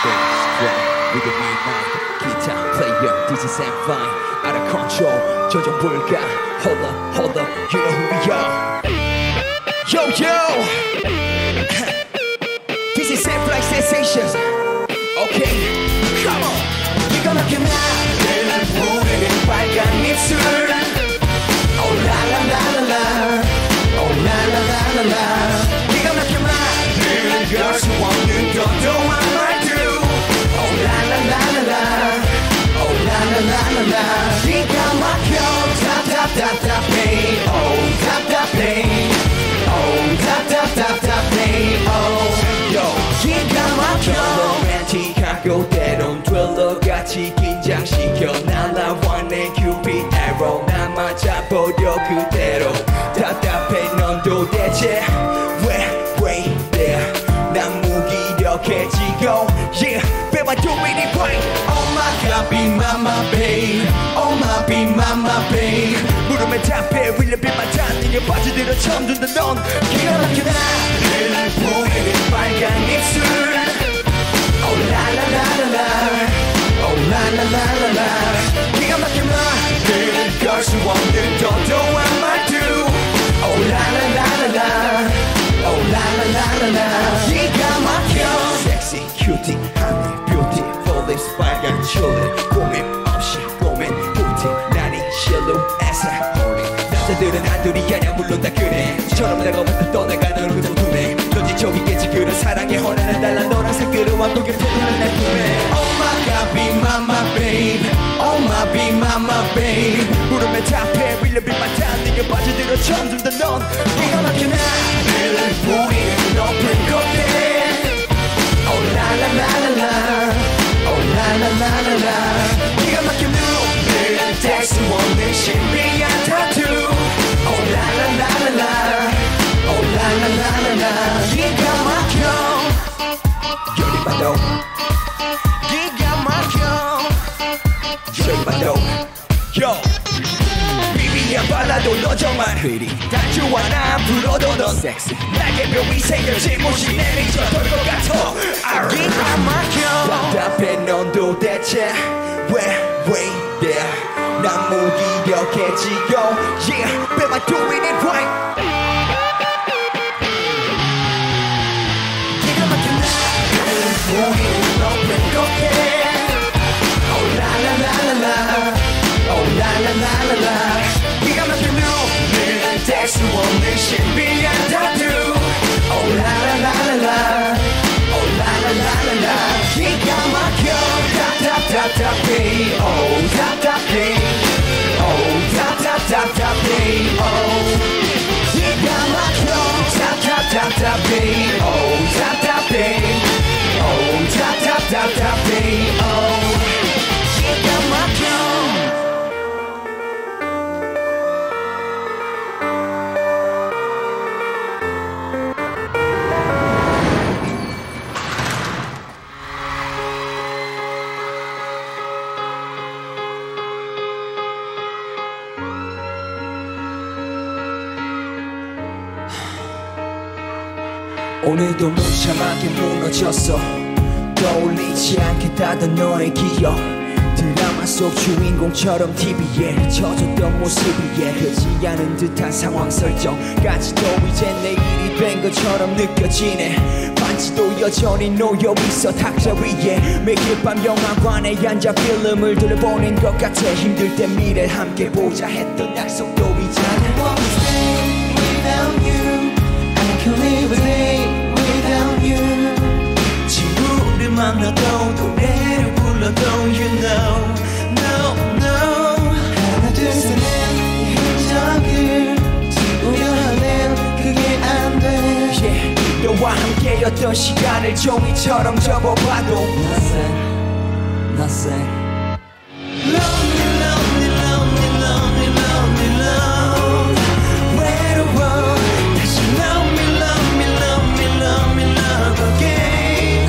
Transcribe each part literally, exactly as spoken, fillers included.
with the midnight guitar player, this is Sam Fine, out of control, 조정 불가. Hold up, hold up, you know who we are. Yo, yo, this is Sam Fine Sensations. Okay, come on. 기가 막힌 나를 부르는 빨간 입술. Oh la la la la la, oh la la la la la. 기가 막힌 말을 걸 수 없는 도도한 말들. Oh la la la la la, oh la la la la la. 기가 막혀 답답답답해, oh 답답해, oh 답답답답해, oh yo. 기가 막혀 로맨틱하고 때론 트릴러같이 긴장시켜 날아와 내 큐피드 에러 나 맞아버려 그대로. 답답해 넌 도대체 왜 왜 이래 난 무기력해지고 yeah baby do it right. Oh my god be my my babe, oh my be my my babe. 물음에 답해 really be my time. 네가 빠져들어 처음 듣는 넌 기가 막혀 나를 보이는 빨간 입술. Oh la la la la la, oh la la la la la. 기가 막힌 말을 걸 수 없는 도도한 말투. Oh la la la la la, oh la la la la la. 기가 막혀 sexy cutie honey beautiful lips 빨간 튤립 고민 없이 고민 후티 나니 실루엣에 홀린 남자들은 한둘이 아냐 물론 다 그래. 처럼 내가 먼저 떠나가는 그저 눈에 넌 지쳐있겠지 그런 사랑에 허나는 달라 노란색 끌어와 고개를 돌리는 내 품에. Oh my god be my my babe, oh my be my my babe. 물음에 답해 really be my time. 네가 빠져들어 처음 듣는 넌 기가 막혀 나를 보이는 높은 곳에. Oh la la la la la, oh la la la la la. 기가 막힌 눈을 뗄 수 없는 신비한 타투. Oh la la la la la, oh la la la la la. 기가 막혀 열이 받아 기가 막혀 열이 받아 yo. 비비야 발라도 너 정말 pretty 단추 하나 불어도 넌 sexy. 날개 묘미 생겼지 무시 내리쳐 돌것 같아. 기가 막혀 답답해 넌 도대체 왜 왜 이래 난 무기력해지고 yeah baby do it right. 기가 막힌 나를 보이는 높은 곳에. Oh la la la la la, oh la la la la la. 기가 막힌 눈을 뗄 수 없는 신비한 타투. Oh la la la la la, oh la la la la la. 기가 막혀 답답답답해, oh 답답해, oh 답답답답해, oh. 기가 막혀 답답답답해, oh 답답해, oh 답답답답해, oh. 기가 막혀. 오늘도 무참하게 무너졌어. 떠올리지 않겠다던 너의 기억. 드라마 속 주인공처럼 티비에 젖었던 모습이에 흐지 않은 듯한 상황 설정까지도 이제 내일이 된 것처럼 느껴지네. 반지도 여전히 놓여있어 탁자 위에. 매일 밤 영화관에 앉아 필름을 들여보낸 것 같아. 힘들 때 미래 함께 보자 했던 약속도 있잖아. I wanna stay without you, I can't live a day without you. 친구를 만나도 노래를 불러도 you know no no. 하나 둘 셋 넷 흔적을 지우려 하면 그게 안 돼. yeah. 너와 함께였던 시간을 종이처럼 접어봐도 nothing nothing. Lonely lonely lonely lonely lonely lonely. 외로워 다시 lonely lonely lonely lonely love again.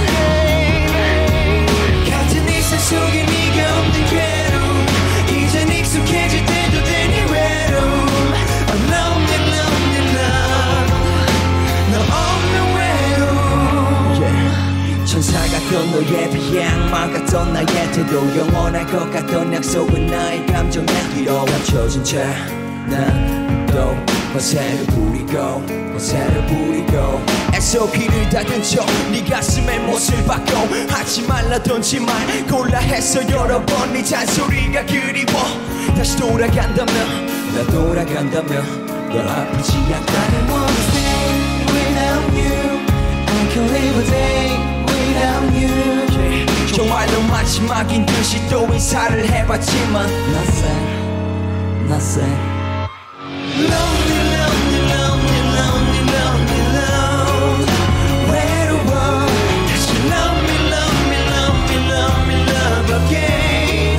같은 일상 속에 네가 없는 괴로움. 이젠 익숙해질 때도 되니 외로움. Oh lonely lonely love, 너 없는 외로움. yeah. 천사 같던 물론 너에 비해 악마 같던 나의 태도 영원할 것 같던 약속은 나의 감정에 뒤로 감춰진 채 난 또 허세를 부리고 허세를 부리고 애써 귀를 닫은 척 네 가슴에 못을 박고 하지 말라던지 말 골라 했어 여러 번 네 잔소리가 그리워 다시 돌아간다면 나 돌아간다면 널 아프지 않게 I don't wanna stay without you I can't live a day without you yeah. 정말로 마지막인 듯이 또 인사를 해봤지만 Nothing, nothing Lonely, lonely, lonely, lonely, lonely, lonely 외로워 다시 love me, love me, love me, love me, love again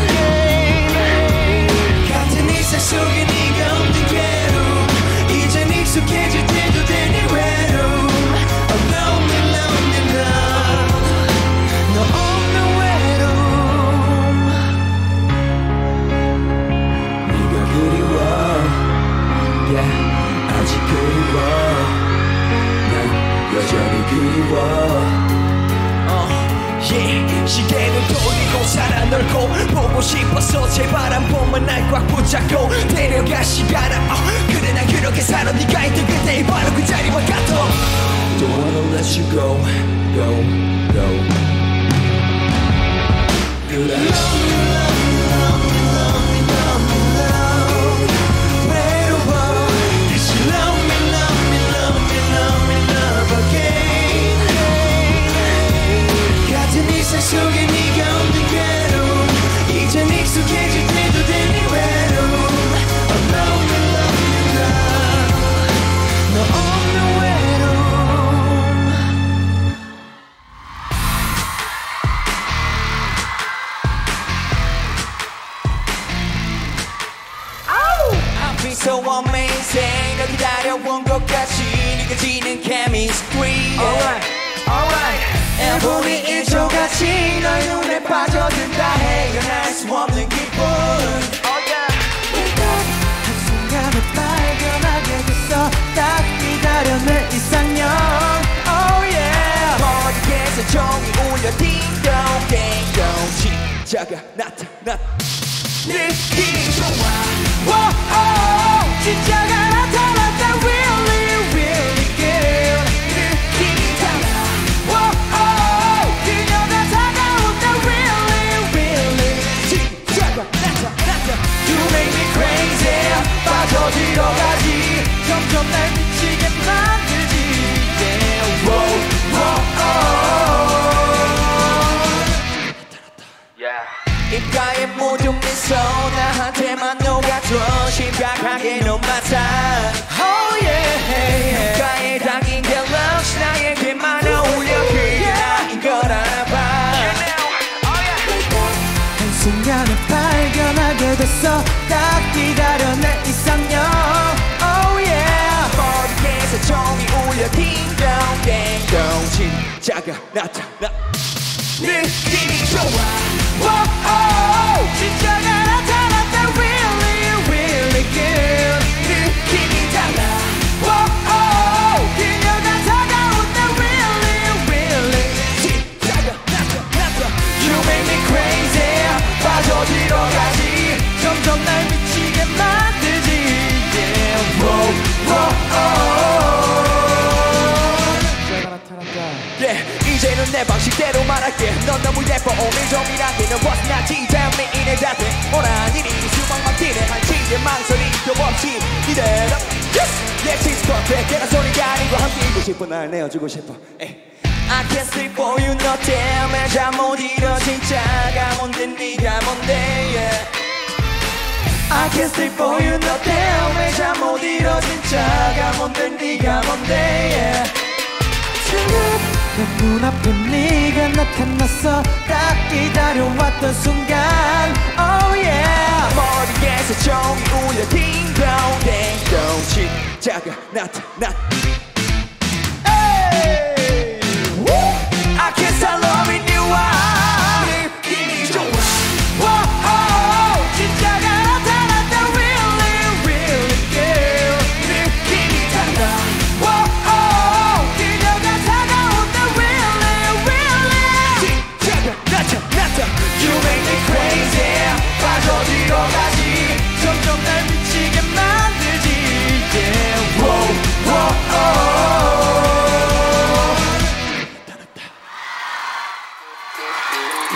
같은 일상 속에 네가 없는 괴로움 이젠 익숙해질 때도 되니 외로움 Oh lonely, lonely, love 너 없는 외로움 네가 그리워 Yeah, 아직 그리워 난 여전히 그리워 uh, yeah, 시계를 돌리고 살아 넓고 보고 싶어서 제발 한 번만 날 꽉 붙잡고 데려가 시간아 uh, 그래 난 그렇게 살아 네가 있던 그때의 바로 그 자리와 같아 Don't wanna let you go, go, go 그래 Love you, love you, love you, love you, love you, love 외로워 Love me, love me, love me, love me, love again 같은 일상 속에 네가 없는 괴로움 이젠 익숙해질 때도 되니 외로움 Oh love me, love me, love 너 없는 외로움 I feel so amazing 널 기다려온 것 같이 느껴지는 chemistry Alright, alright 앨범이 일조같이 널 눈에 빠져든다 헤어날 수 없는 기분 Oh yeah 한순간에 발견하게 됐어 딱 기다려낸 이상형 Oh yeah 머리에서 종이 울려 딩동 딩동 진짜가 나타나 느낌이 좋아 Whoa, 진짜가 나타났다 Really, really good 느낌이 달라 Whoa, 그녀가 다가온다 Really, really 진짜가 나타났다 You make me crazy 빠져들어 가지 점점 날 미치게 만들지 Yeah, whoa, whoa Yeah 입가에 묻은 미소 나한테만 녹아줘 심각하게 넌 맞아 Oh yeah 입가에 담긴 갤럭시 나에게만 어울려 그게 나인 걸 알아봐 한순간에 발견하게 됐어 딱 기다려낸 이상형 Oh yeah 머리에서 종이 울려 딩동 딩동 진짜가 나타나 느낌이 좋아 Whoa, 진짜가 나타났다 Really, really good 느낌이 달라 Whoa, 그녀가 다가온다 Really, really 진짜가 나타났다 You make me crazy 빠져들어 가지 점점 날 미치게 만들지 Yeah, whoa, whoa 진짜가 나타났다 Yeah 이제는 내 방식대로 말할게 넌 너무 예뻐 오밀조밀한 게넌 벗어나지 않는 이내 자세 오란 일이 수박만 뛰네 한치의 망설임도 없이 이대로 내 치즈 퍼펙트 내가 소리가 아니고 함께이고 싶어 날 내어주고 싶어 에이. I can't sleep for you 너 때문에 잠 못 이뤄 진짜가 뭔데 네가 뭔데 yeah. I can't sleep for you 너 때문에 잠 못 이뤄 진짜가 뭔데 네가 뭔데 yeah. 내 눈앞에 네가 나타났어 딱 기다려왔던 순간 Oh yeah 머리에서 종이 울려 딩동 딩동 진짜가 나타나 Hey I can't stop loving you 느낌이 좋아 Whoa 진짜가 나타났다 Really really good 느낌이 달라 Whoa 그녀가 다가온다 Really really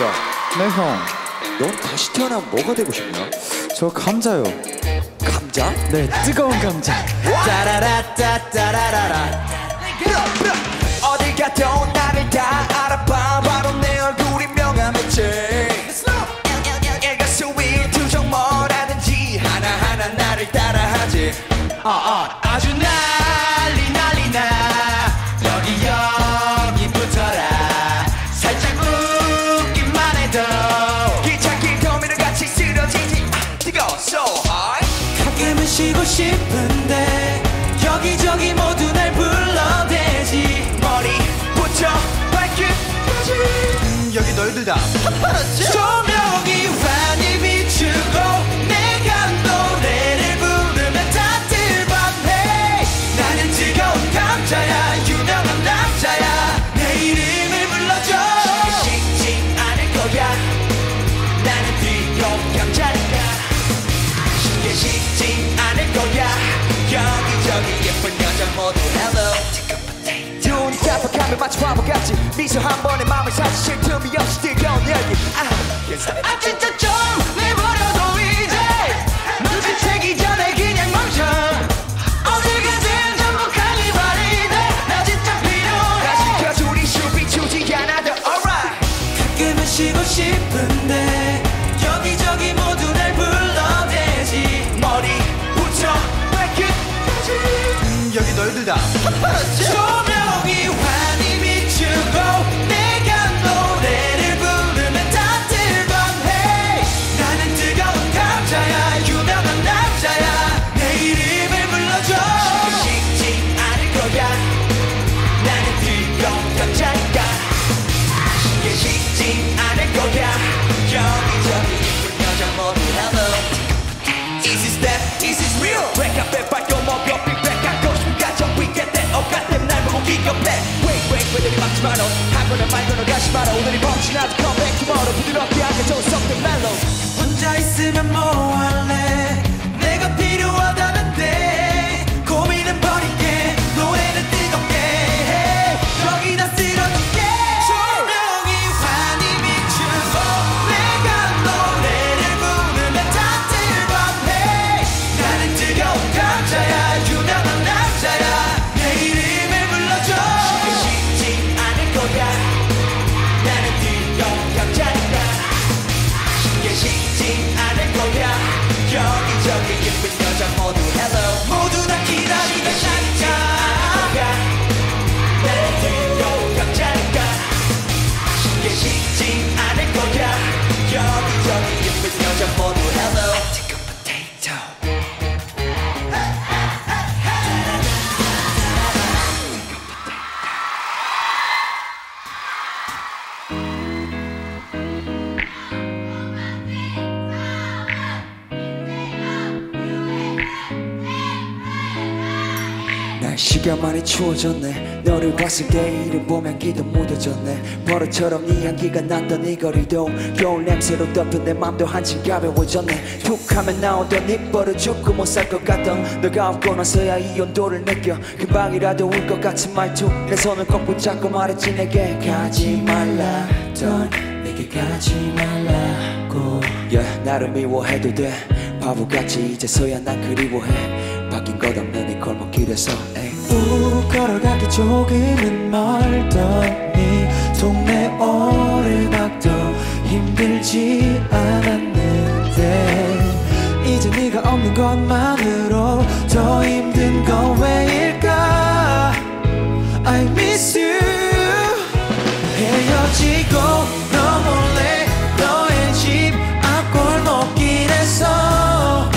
야, 네 형. 넌 다시 태어나면 뭐가 되고 싶냐? 저 감자요. 감자? 네, 뜨거운 감자. 따라라따따라라라. 어딜 가도 나를 다 알아봐. 바로 내 얼굴이 명함했지. 일가수 일투정 뭐라든지 하나하나 나를 따라하지. 어, 어. 아주 난리 난리 나. 여기 여기 붙어라. 살짝 웃기만 해도 기찻길 도미를 같이 쓰러지지. 아, 뜨거워 so hard. 가끔은 쉬고 싶은데 여기저기 모두 날 불러대지. 머리부터 발끝까지. 음, 여기 너희들 다 조명이 환히 비추고 내가 노래를 부르면 다들 반해. 나는 뜨거운 감자야. 유명한 남자야. 내 이름을 불러줘. 식지 않을 거야. 나는 뜨거운 감자니까. 신경 식지 않을 거야. 여기저기 예쁜 여자 모두 hello. 눈 깜빡하면 마치 바보같이 미소 한 번에 마음을 사지. 쉴 틈이 없이 뜨거운 열기. 아, 아 진짜 좀 내버려둬 이제. 눈치채기 전에 그냥 멈춰. 어딜 가든 전복하기 바리네. 나 진짜 필요해. 나 지켜줘 우리 슈 비추지 않아도 alright. 가끔은 쉬고 싶은데 여기저기 모두 날 불러대지. 머리부터 발끝까지. 음, 여기 너희들 다 조명이 환히 비추고 내가 노래를 부르면 다들 반해. 나는 뜨거운 감자야. 유명한 남자야. 내 이름을 불러줘. 식지 않을 거야. 나는 뜨거운 감자니까. 신경 식지 않을 거야. 여기저기 예쁜 여자 모두 hello. Is this that? Is this real? Break up and fight your mom. Your big back. 갖고 싶은 가정 we get that. 어 같은 날 보고 기겁해. Wait wait 왜들이 막지 마라. 하거나 말거나 가시 마라. 오늘이 멈추나도 come back tomorrow. 부드럽게 안겨줘 something mellow. 혼자 있으면 뭐 할래. 내가 필요하다는데 고민은 버릴게. 노래는 뜨겁게 해. 여기다 쓸어줄게. 조명이 환히 비추고 내가 노래를 부르면 다들 반해. 나는 뜨거운 감자야. 유명한 남자야. 내 이름을 불러줘. 식지 않을 거야. 나는 뜨거운 감자니까. 신경 식지 않을 거야. 여기저기 예쁜 여자 모두 hello. 모두 다 기다리는 시작. 나는 뜨거운 감자니까. 신경 식지 않을 거야. 여기저기 예쁜 여자 모두 hello. 뜨거운 potato. 날씨가 많이 추워졌네. 너를 봤을 때 이름 보면 기도 무뎌졌네. 버릇처럼 네 향기가 났던 이 거리도 겨울 냄새로 덮여 내 맘도 한층 가벼워졌네. 툭 하면 나오던 입버릇 죽고 못 살 것 같던 너가 없고 나서야 이 온도를 느껴. 금방이라도 울 것 같은 말투. 내 손을 꼭 붙잡고 말했지 내게 가지 말라. 넌 내게 가지 말라고. yeah, 나를 미워해도 돼. 바보같이 이제서야 난 그리워해. 바뀐 것 없는 이 골목길에서 우 걸어가기 조금은 멀더니 동네 오르막도 힘들지 않았는데 이제 네가 없는 것만으로 더 힘든 건 왜일까. I miss you. 헤어지고 너 몰래 너의 집 앞 골목길에서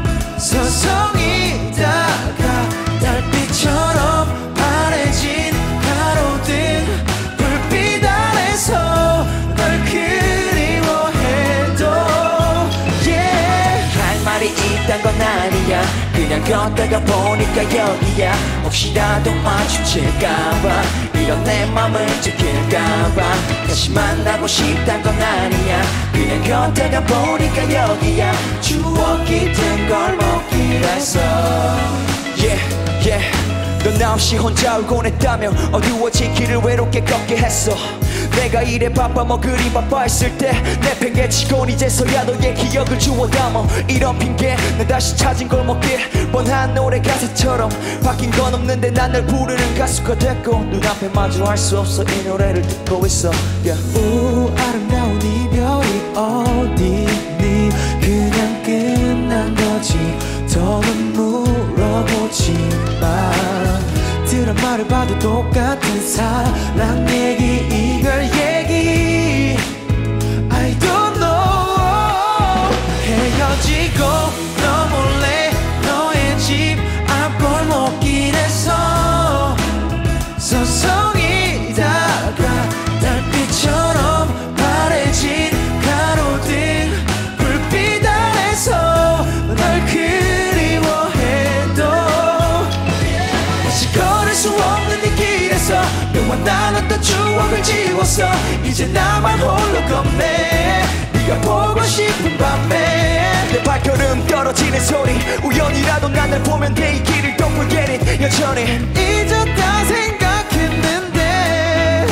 서성이다가 달빛처럼 파래진 가로등 불빛 아래서 널 그리워해도 yeah. 할 말이 있단 건 아니야. 그냥 걷다가 보니까 여기야. 혹시라도 마주칠까봐 이런 내 맘을 지킬까봐 다시 만나고 싶단 건 아니야. 그냥 걷다가 보니까 여기야. 추억이 든 골목길에서 yeah yeah. 넌 나 없이 혼자 울곤 했다며 어두워진 길을 외롭게 걷게 했어. 내가 일에 바빠 뭐 그리 바빠 했을 때 내팽개치곤 이제서야 너의 기억을 주워 담아 이런 핑계 난 다시 찾은 골목길 뻔한 노래 가사처럼 바뀐 건 없는데 난 널 부르는 가수가 됐고 눈앞에 마주할 수 없어 이 노래를 듣고 있어 yeah. 오 아름다운 이별이 어디니 그냥 끝난 거지 더는 물어보지 마 드라마를 봐도 똑같은 사랑 얘기 이별 얘기 I don't know 헤어지고 너 몰래 너의 집 앞 골목길에서 서성이 다가 달빛처럼 바래진 가로등 불빛 아래서 널 그리워해도 다시 걸을 수 없는 이 길에서 너와 나눴던 추억을 지웠어 이제 나만 홀로 걷네 네가 보고 싶은 밤에 내 발걸음 떨어지는 소리 우연이라도 난 날 보면 돼 이 길을 don't forget it 여전히 잊었다 생각했는데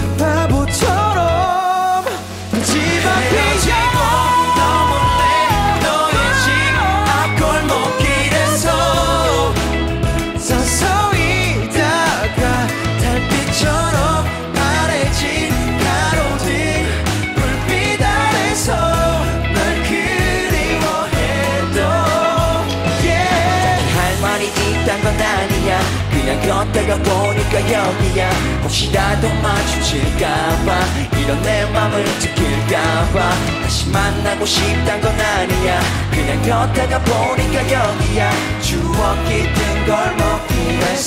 바보처럼 집 앞이야 너 몰래 너의 집 앞 골목길에서 서서히 다가 달빛처럼 바래진 가로등 불빛 아래서 널 그리워해도 yeah. 할 말이 있단 건 아니야 그냥 걷다가 보니까 여기야 혹시라도 마주칠까봐 이런 내 맘을 지킬까봐 다시 만나고 싶단 건 아니야 그냥 걷다가 보니까 여기야 추억 깃든 골목길에서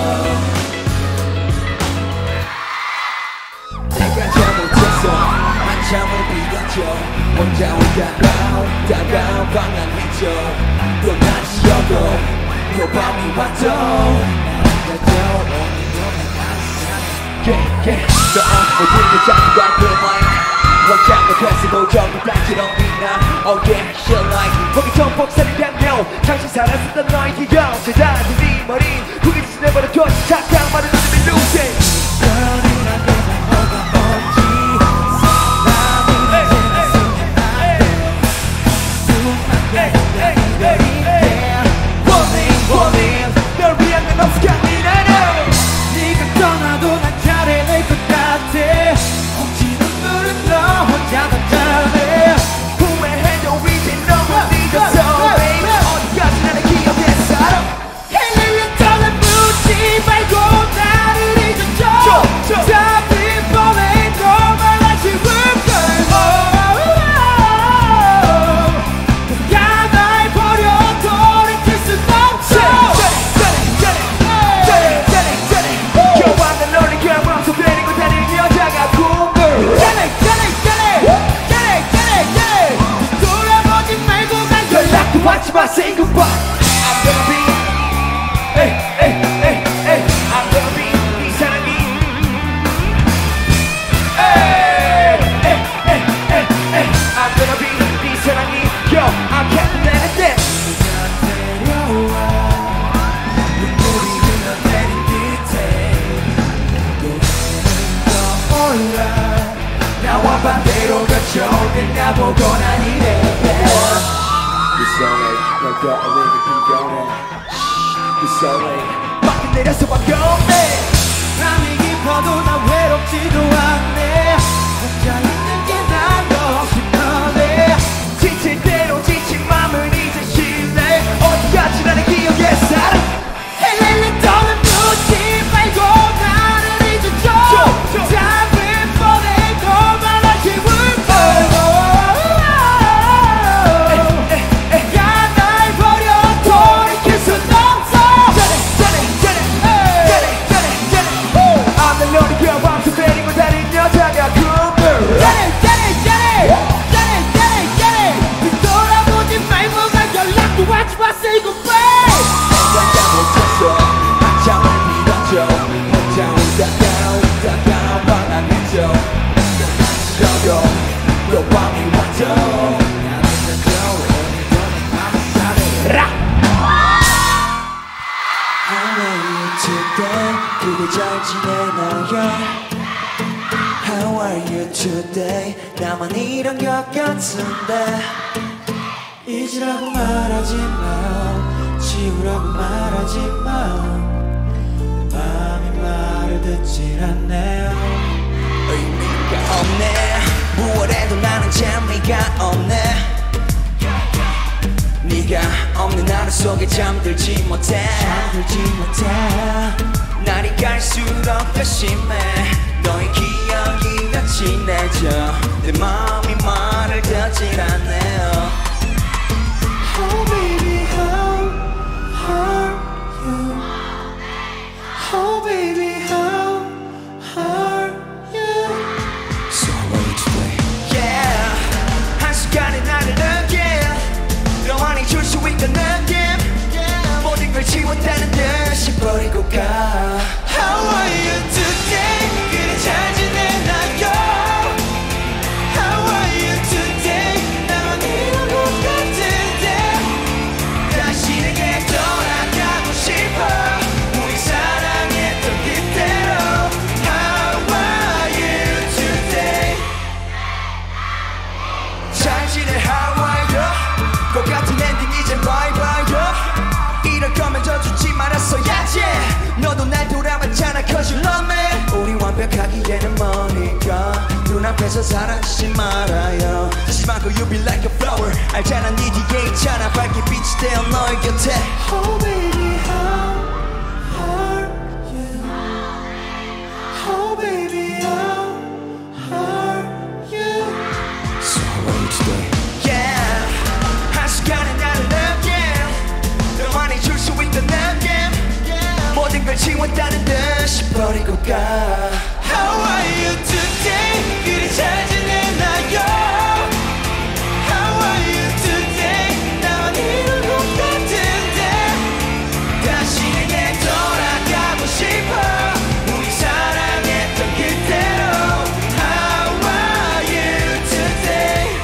내가 잘못했어 한참을 비겼죠 혼자 오다가 오다가 방황했죠 또 다시 여도 또 밤이 와도 Yeah, yeah, 저 모두를 잡고 갈 그 마인 원장과 됐으고 전부 단지로 빛나 Oh yeah, shit like 거기 전복살이 향료 당신 살았었던 너의 기억 제자리 네 머리 그게 지내버려 착각 말은 눈이 lose it 그러니 난 내가 뭐가 뭔지 나는 이제 Warning, warning 널 위한 건 없을 강민하네 네가 떠나도 난 잘해낼 것 같아 혹시 눈물은 너 혼자 던져내 후회해도 이제 너무 늦었어 baby 어디까지 나를 기억했어 헬렐레 떠난 묻지 말고 나를 잊어줘 잡힐 뻔해도 말하지 울걸 네가 날 버려 돌이킬 순 없어 겨우한 날 널리 겨우면서 데리고 다니는 여자가 꿈을 돌아보지 말고 간 연락도 받지 마 say goodbye I'm gonna be hey, hey, hey, hey. I'm gonna be 네 사랑이 hey, hey, hey, hey, hey. I'm gonna be 네 사랑이 Yo, I can't let it down 나와 반대로 거쳐들 나보고 난 이래 무서워 널 떠올리는 비교는 무서워 막 내려서 반겨내 밤이 깊어도 난 외롭지도 않네 혼자 있는 게 난 더 싶어네 지칠 대로 지친 맘을 이제 쉴래 어디까지 나를 기억에 살아 헬렐레 떠는 묻지 말고 나를 잊어줘 잡을 뻔해도 말하지 울걸 네가 날 버려 돌이킬 순 없어 I'm the lonely girl 밤새 데리고 다닌 여자가 꿈을 뒤돌아보지 말고 난 연락도 하지 마 say goodbye 내가 못했어 한참을 빌었죠 혼자 오다가 오다가 방황했죠 저도 또 밤이 왔죠 How are you today? 그대 잘 지내나요? How are today 나만 이런 것 같은데 잊으라고 말하지 마 지우라고 말하지 마 내 맘이 말을 듣질 않네요 의미가 없네 무얼해도 나는 재미가 없네 네가 없는 하루 속에 잠들지 못해 잠들지 못해 날이 갈수록 더 심해 너의 기억이 더 진해져 내 맘이 말을 듣질 않네요 Oh baby how are you Oh baby how are you So how are you today Yeah 한순간에 나를 느껴 너만이 줄 수 있던 느낌 모든 걸 지웠다는 듯이 버리고 가 How are you today 그래 잘 지내나요 How are you today 나만 이런 것 같은데 다시 내게 돌아가고 싶어 우리 사랑했던 그대로 How are you today 잘 지내 How are you 똑같은 엔딩 이젠 bye bye 이럴 거면 져주지 말았어야지 너도 날 돌아봤잖아 cause you love me 우리 완벽하기에는 머니까 눈앞에서 사라지지 말아요 하지만 그 you be like a flower 알잖아 네 뒤에 있잖아 밝게 빛이 되어 너의 곁에 Oh baby how are you Oh baby how are you So how are you today Yeah 한순간에 나를 느껴 너만이 줄 수 있던 느낌 모든 걸 지웠다는 듯이 버리고 가 How are you today 그리 잘 지내나요 How are you today 나만 이런 것 같은데 다시 내게 돌아가고 싶어 우리 사랑했던 그대로 How are you today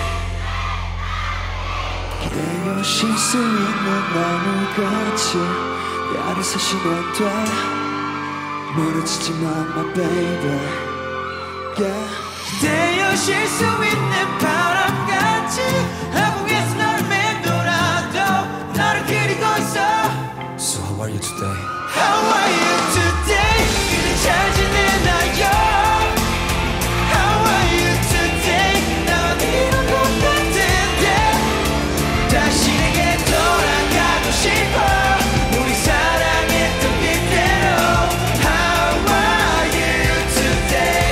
기다려 쉴 수 있는 나무같이 내 아래 서시면 돼 멀어지지 마 my baby yeah. 기다려 쉴 수 있는 바람같이 하부에서 너를 맴돌아도 너를 그리고 있어 So how are you today? How are you today? 그래 잘 지내나요? How are you today? 나만 이런 것 같은데 다시 내게 돌아가고 싶어 우리 사랑했던 그대로 How are you today?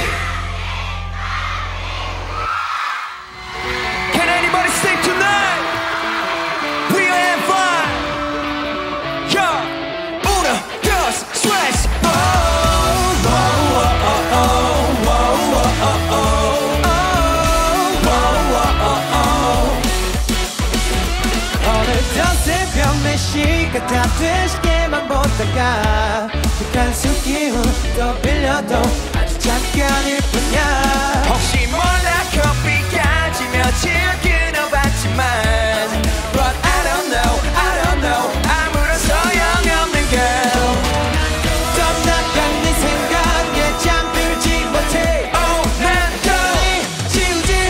Can anybody sing tonight? We are having fun Yo, uno, dos, tres Oh, oh, oh, oh, oh, oh, oh, oh, oh, oh, oh. 어느덧 새벽 네 시가 다 된 시계만 보다가 북한 술기운 또 빌려도 아주 잠깐일 뿐이야 혹시 몰라 커피까지 며칠 끊어봤지만 But I don't know, I don't know 아무런 소용없는 girl 떠나간 네 생각에 잠들지 못해 Oh, 난 또 지우지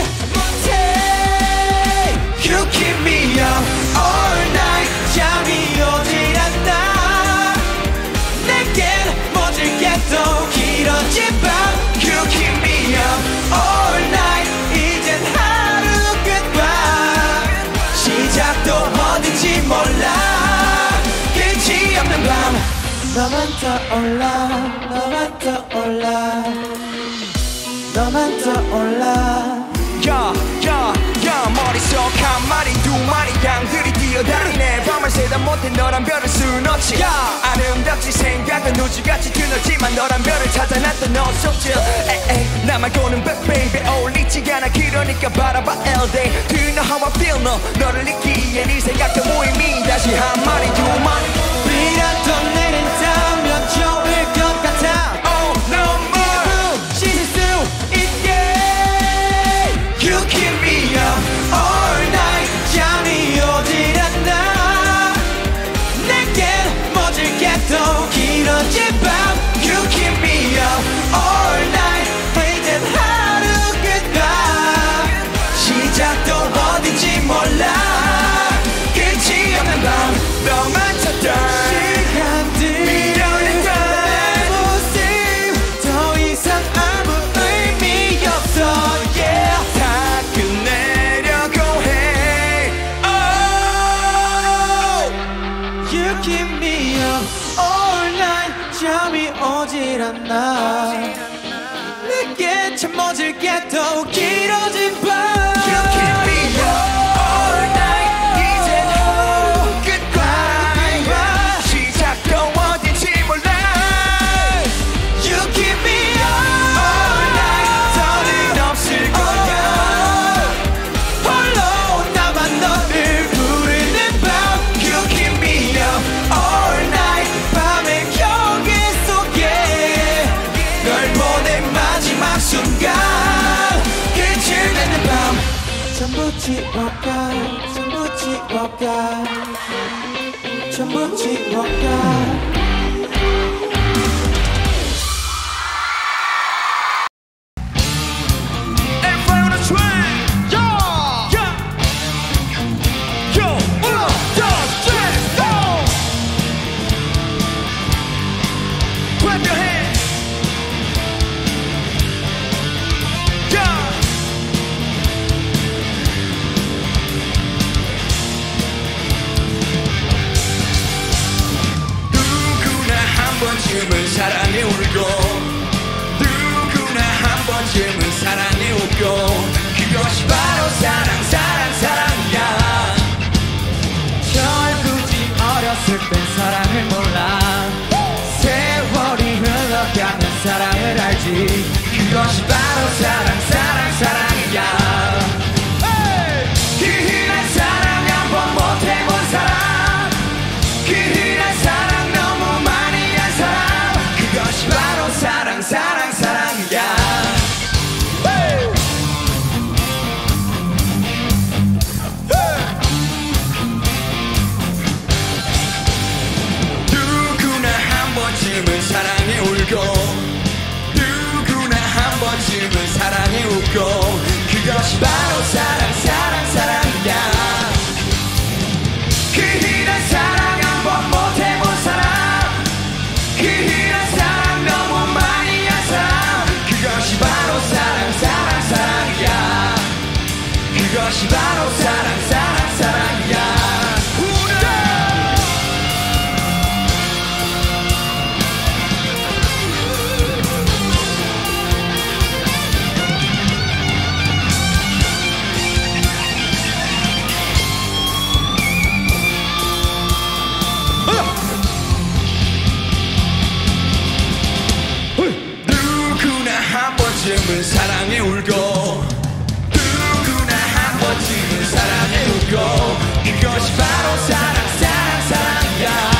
못해 You keep me up all night 잠이 오질 않아 내겐 모질 게 또 길어진 밤 You keep me up all night 이젠 하루 끝밤 시작도 어딘지 몰라 끝이 없는 밤 너만 떠올라 너만 떠올라 너만 떠올라 야, 야, 야 머릿속 한 마리 두 마리 양들이 뛰어다니네 밤을 새다 못해 너란 별을 순 없지 야, 아름답지 생각은 우주같이 드넓지만 너란 별을 찾아놨던 너 속질 에이 나 말고는 but baby 어울리지 않아 그러니까 바라봐 all day Do you know how I feel 너 너를 잊기에 네 생각도 무의미 다시 한 마리 두 마리 비라도 내린다면 좋을 것 같아 Oh no more 씻을 수 있게 You keep me up all night 잠이 오질 않아 내겐 모질 게 또 길어진 밤 You keep me up all night 이젠 하루 끝 지워가 전부 지워가 전부 지워가 번쯤은 사랑에 울고 누구나 한 번쯤은 사랑에 웃고 그것이 바로 사랑 사랑 사랑이야. 결국이 어렸을 땐 사랑을 몰라 세월이 흘러가면 사랑을 알지 그것이 바로 사랑 사랑 사랑이야. 그 흔한 사랑 한 번 못 해본 사람 그 흔한 사랑 너무 많이 한 사람 그것이 바로 사랑 사랑 사랑이야. 누구나 한 번쯤은 사랑에 울고 누구나 한 번쯤은 사랑에 웃고 그것이 바로 사랑 사랑 사랑이야. 그 흔한 사랑 한 번 못 해본 사람 그 흔한 사랑 너무 많이 한 사람 그것이 바로 사랑 사랑 사랑이야. 그것이 바로 사랑 사랑 사랑이야. 누구나 한 번쯤은 사랑에 울고 누구나 한 번쯤은 사랑에 웃고 그것이 바로 사랑 사랑 사랑이야.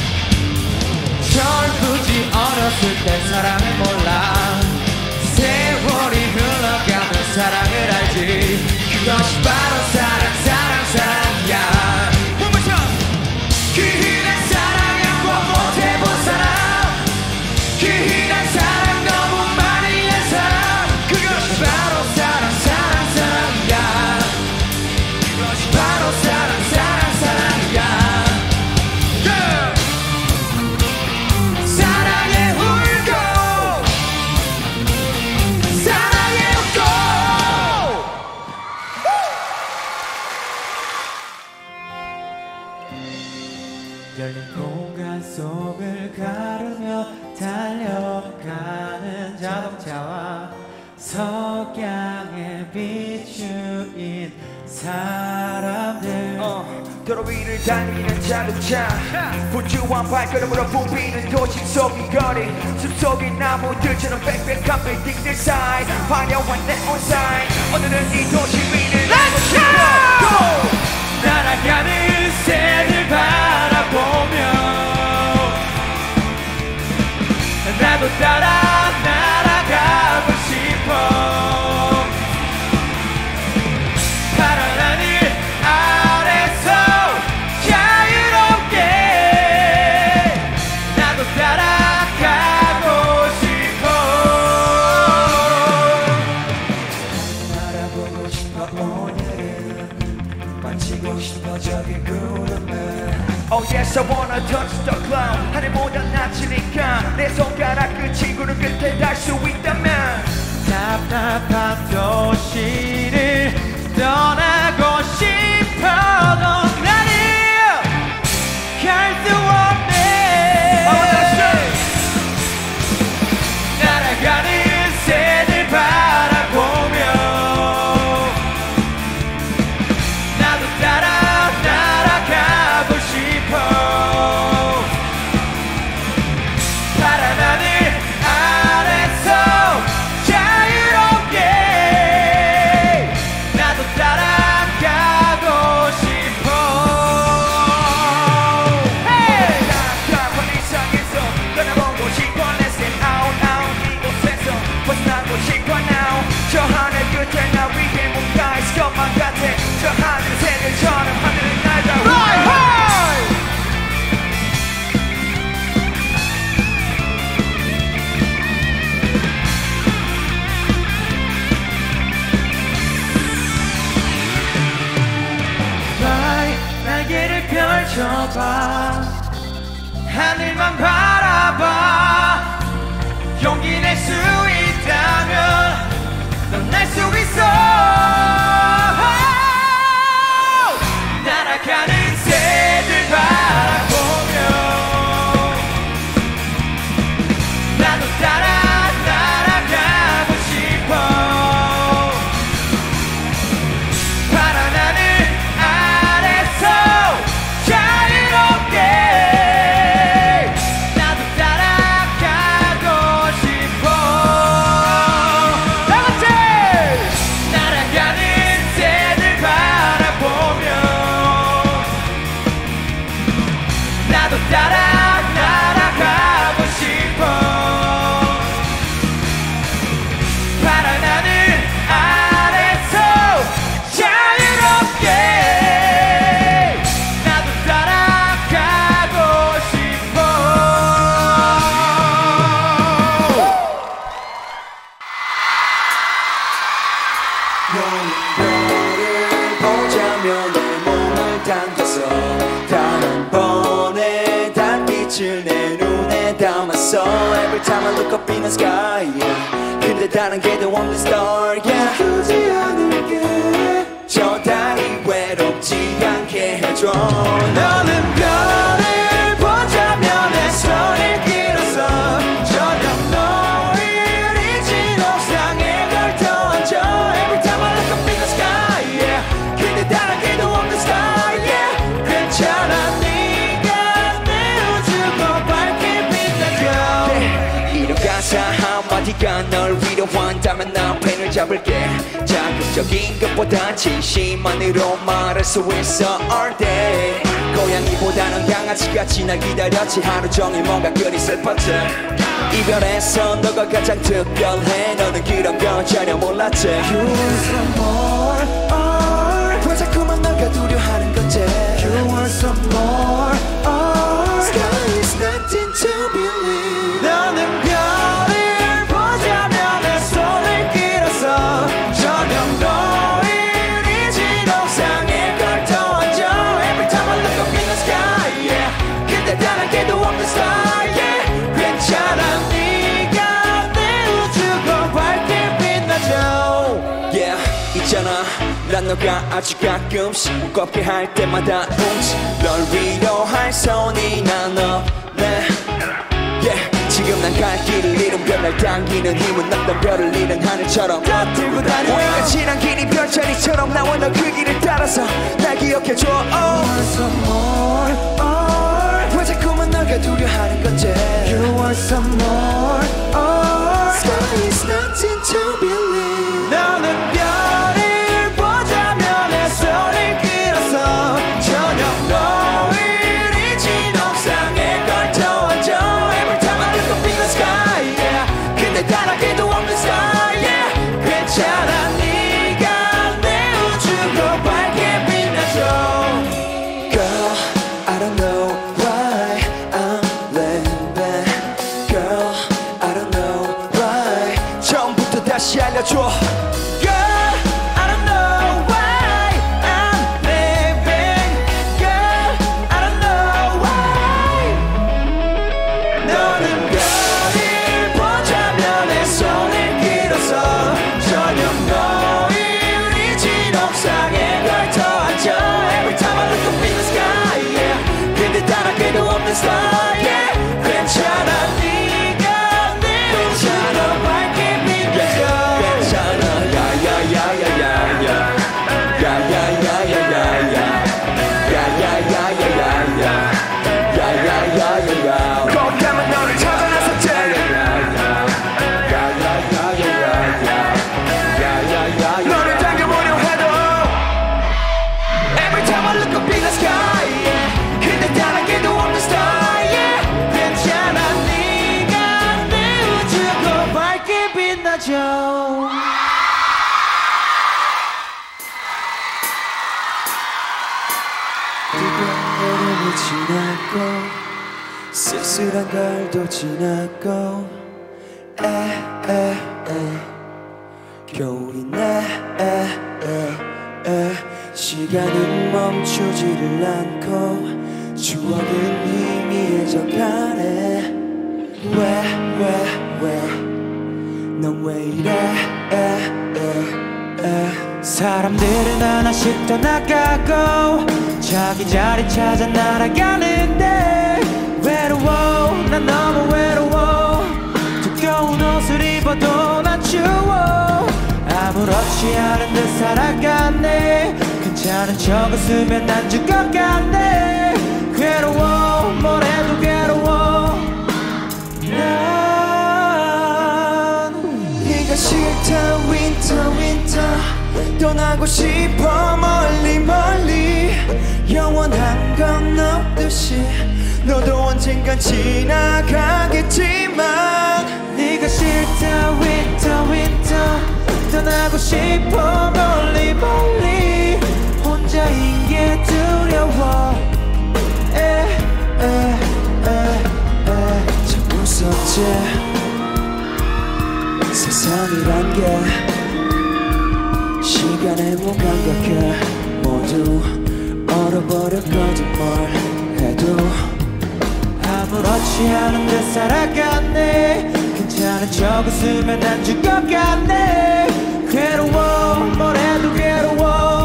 결국이 어렸을 땐 사랑을 몰라 세월이 흘러가면 사랑을 알지 그것이 바로 사랑 사랑 사랑이야. 그 흔한 사랑 한 번 못 해본 사람 그 흔한 사랑 너무 많이 한 사람 그것이 바로 사랑 사랑 사랑이야. 그것이 바로 사랑 사랑 사랑이야. yeah! 사랑에 울고 사랑에 웃고 열린 공간 속을 가르며 달려가는 자동차와 석양에 비추인 사람들 어, 도로 위를 달리는 자동차 분주한 발걸음으로 붐비는 도심 속의 거리 숲속의 나무들처럼 빽빽한 빌딩들 사이 화려한 네온 사인 오늘은 이 도시 위를 알고 싶어. 날아가는 새들 바라보며 나도 따라 날아가고 싶어. 파란 하늘 아래서 자유롭게 나도 따라가고 싶어. 알아보고 싶어 오늘은 만지고 싶어 저기 구름을 Oh yes I wanna touch the cloud 하늘보다 낮으니까 내 손가락 끝이 구름 끝에 닿을 수 있다면 답답한 도시를 떠나고 싶어도 나는 갈 수 없네. 날아가는 새들 바라보며 나도 따라 날아가고 싶어. 파란 하늘 아래서 자유롭게 펼쳐봐 하늘만 바라봐 용기 낼 수 있다면 넌 날 수 있어 날아가는 새들 바라보며 나도 따라 날아가고 싶어 파란 하늘 아래서 자유롭게 나도 따라가고 싶어 다 같이 날아가는 새들 바라보며 나도 따라 날아가고 싶어 파란 하늘 아래서 자유롭게 나도 따라가고 싶어 너를 보자면 내 몸을 당겨서 단 번에 달빛을 내 눈에 담았어 Every time I look up in the sky yeah. 근데 다른 게 the one star yeah. 주지 않을게 저 달이 외롭지 않게 해줘 너는 별을 보자면 내 손을 길어서 저녁 노을 잊은 옥상에 걸터 앉아 Every time I look up in the sky yeah. 근데 다른 게 the one star yeah. 괜찮아 네가 내 우주고 밝게 빛나줘 yeah. 이런 가사 한마디가 널 위로한다면 난 펜을 잡을게 자극적인 것보다 진심만으로 말할 수 있어 all day 고양이보다는 강아지같이 날 기다렸지 하루 종일 뭔가 그리 슬펐지 이별에서 너가 가장 특별해 너는 그런 거 전혀 몰랐지 You want some more or 왜 자꾸만 널 가두려하는 건지 You want some more or Sky is nothing to believe 너는 별을 보자면 내 손을 길어서 저녁 노을 잊은 옥상에 걸터 앉아 Every time I look up in the sky yeah. 근데 다른 게도 없는 star yeah. 괜찮아 네가 내 우주고 밝게 빛나줘 yeah. 있잖아 난 너가 아주 가끔씩 무겁게 할 때마다 뭉치 널 위로할 손이 난 없네 yeah. 지금 난 갈 길을 잃은 별날 당기는 힘은 없던 별을 잃은 하늘처럼 다 들고 다녀 우리가 지난 길이 별자리처럼 나와 너 그 길을 따라서 날 기억해줘 oh. You want some more or 왜 자꾸만 널 가두려하는 건지 You want some more or Sky is nothing to believe 너는 별을 보자면 내 손을 길어서 저녁 노을 잊은 옥상에 걸터 앉아 Every time I look up in the sky yeah. 근데 다르게도 없는 star yeah. 괜찮아 네가 내 우주고 밝게 빛나줘 Girl I don't know why I'm living Girl I don't know why 처음부터 다시 알려줘 Girl I don't know why I'm living Girl I don't know why 너는 별을 보자면 내 손을 길어서 저녁 노을 잊은 옥상에 걸터 앉아 Every time I look up in the sky yeah. 근데 다르게도 없는 star yeah. 괜찮아 네가 내 우주로 밝게 빛나줘 괜찮아 야야야야야야 야야야야야야 야야야야야야 야야야야야 거기 가면 너를 찾아 나섰지 너를 당겨보려 해도 Every time I look up in the sky yeah. 근데 다르게도 없는 star yeah. 괜찮아 네가 내 우주고 밝게 빛나줘 뜨거운 지났고 쓸쓸한 가을도 지났고 에에에 겨울이네 에에에 시간은 멈추지를 않고 추억은 이미 잊어가네 왜 왜 왜 넌 왜 이래 에, 에, 에. 사람들은 하나씩 떠나가고 자기 자리 찾아 날아가는데 외로워 난 너무 외로워 두꺼운 옷을 입어도 난 추워 아무렇지 않은 듯 살아가네 괜찮은 척 웃으면 난 죽어가네 괴로워 뭘 해도 괴로워 난 네가 싫다 winter winter 떠나고 싶어 멀리 멀리 영원한 건 없듯이 너도 언젠간 지나가겠지만 네가 싫다 winter winter 떠나고 싶어 멀리 멀리 혼자인 게 두려워 에에에에 참 무섭지 세상이란 게 시간에 못 감각해 모두 얼어버렸거든 뭘 해도 아무렇지 않은 듯 살아갔네 괜찮은 척 웃으면 난 죽어갔네 괴로워 뭘 해도 괴로워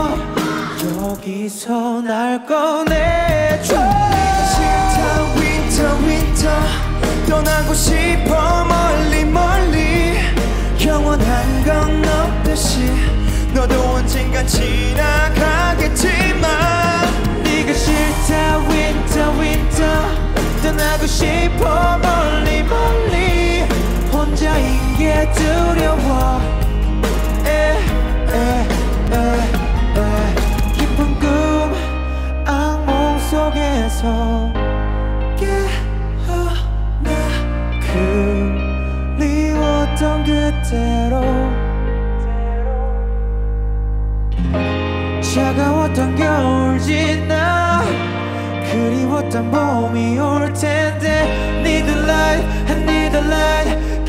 여기서 날 꺼내줘 싫다 winter winter 떠나고 싶어 멀리 멀리 영원한 건 없듯이 너도 언젠간 지나가겠지만 네가 싫다 winter winter 떠나고 싶어 멀리 멀리 혼자인 게 두려워 에에에에 깊은 꿈 악몽 속에서 깨어나 그리웠던 그때로 차가웠던 겨울 지나 그리웠던 봄이 올 텐데 Need the light, I need the light